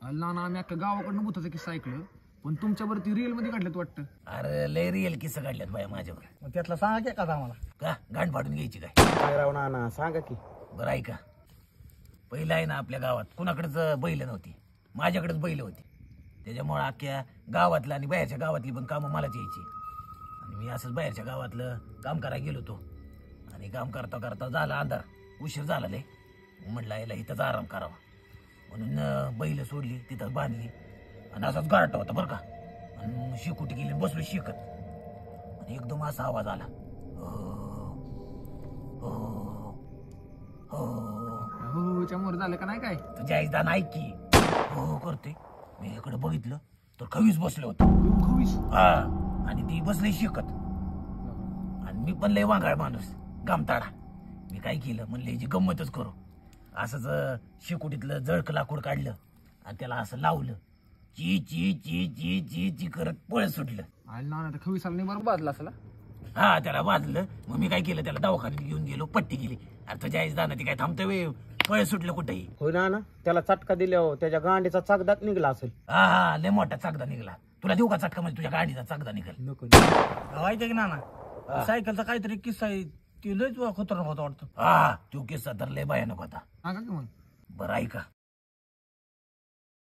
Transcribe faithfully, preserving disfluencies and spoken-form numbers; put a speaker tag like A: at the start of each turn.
A: ना ना आम्ही अख्खा गावाकडनं भूताचा किस्सा ऐकलं, पण तुमच्यावरती रिअल मध्ये काढलं वाटतं.
B: अरे लय रिअल किस्सा काढल्यात बाया माझ्यावर.
C: मग त्यातला सांगा की एखादा आम्हाला.
B: का गांड फाडून घ्यायची काय?
D: काय राव नाना सांगा की.
B: बरं ऐका, पहिलं आहे ना आपल्या गावात कुणाकडेच बैल नव्हती, माझ्याकडेच बैल होती. त्याच्यामुळे अख्ख्या गावातलं आणि बाहेरच्या गावातली पण कामं मलाच यायची. आणि मी असंच बाहेरच्या गावातलं काम करायला गेलो होतो. आणि काम करता करता झाला अंधार, उशीर झाला लय. म्हणलं याला इथंच आराम करावा म्हणून बैल सोडली, तिथंच बांधली. आणि असाच गारठा होता बरं का. आणि शिकुटी गेली, बसलो शिकत. आणि एकदम असा आवाज आला, हो हो
A: हो च्यामुळे झालं का नाही काय?
B: तुझ्या आईच दान ऐक की. हो करते. मी इकडे बघितलं तर खवीस बसलं होतं.
A: खवीस?
B: हा, आणि ती बसली शिकत. आणि मी पण लय वांगाळ माणूस, गामताडा. मी काय केलं, म्हणलं याची गंमतच करू. असंच शिकुटीतलं जळक लाकूड काढलं आणि त्याला असं लावलं. ची ची ची ची ची ची करत पळ सुटलं.
A: आणि ना ना खवीसाला नाही बरं बाजला असला.
B: हा, त्याला वाजलं. मग मी काय केलं, त्याला दवाखान्यात घेऊन गेलो, पट्टी गेली. अरे तुझ्या आईच दाना ती काय थांबतं वे, पळ सुटलं कुठेही.
D: होय नाना, त्याला चटका दिल्यावर त्याच्या गांडीचा चाकदात निघला असेल.
B: हा हा, लय मोठा चाकदा निघाला. तुला देऊ का चटका? म्हणजे तुझ्या गाडीचा चाकदा निघाल.
C: नको ऐका की नाना, सायकलचा काहीतरी किस्सा आहे, ती लयच खतरनाक होता वाटतं.
B: हा, तो किस्सा तर लय भयानक होता.
A: सांगा की मग.
B: बरं ऐका,